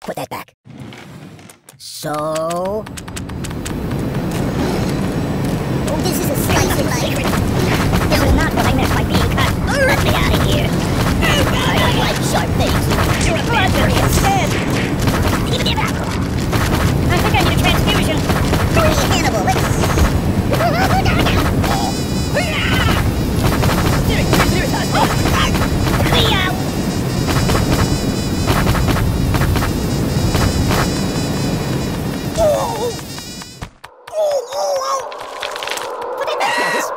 Put that back. So... Oh, this is a slice of secret. This is not what I meant by being cut. Let me out of here. I don't like sharp things. You're a bad person instead. Give it up. I think I need a transfusion. Hurry, Hannibal, let's see. There's us. Cleo! Put it back now, this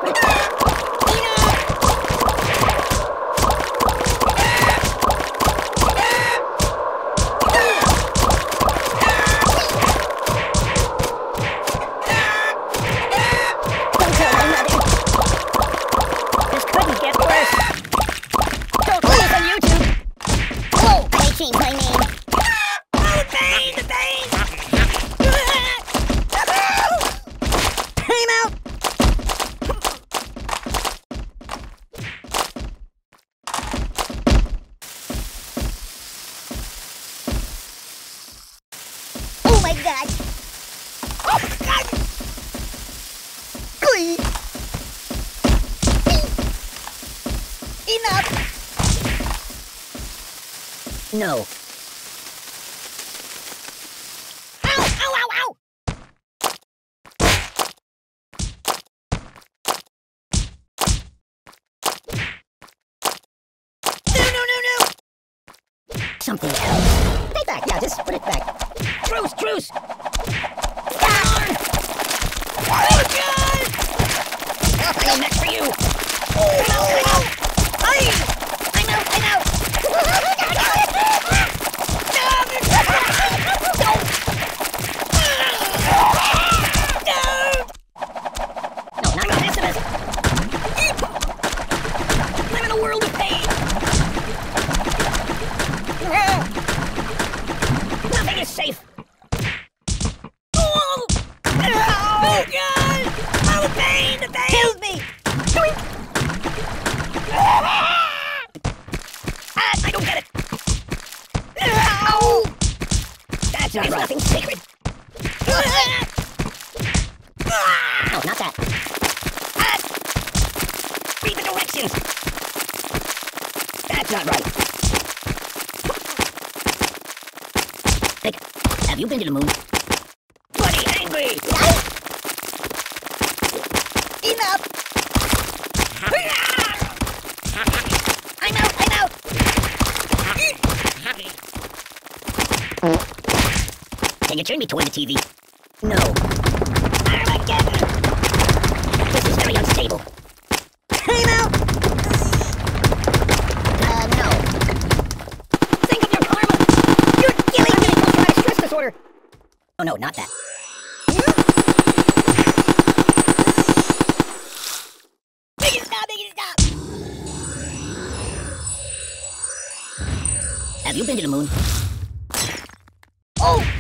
don't tell my mother. This couldn't get worse. Don't play us on YouTube. Whoa, I changed my name. Oh, the pain! Time out! Oh my god! Oh god! Glee! Enough! No. Ow! Ow! Ow! Ow! No! Something else. Take back. Yeah, just put it back. Truce! Down! Oh, God! Oh, I'm next for you. I'm out! I'm out! No, not this. I'm in a world of pain. Nothing is safe. Oh, God! Oh, the pain! Kills me! I don't get it. Oh! That's not right. Nothing sacred. No, not that. Read the directions. That's not right. Hey, have you been to the moon? Buddy, angry! Enough! I'm out! Can you turn me toward the TV? No. Armageddon! This is very unstable. Time out! No. Think of your karma! You're killing me! Post-traumatic stress disorder! Oh no, not that. Make it stop! Have you been to the moon? Oh!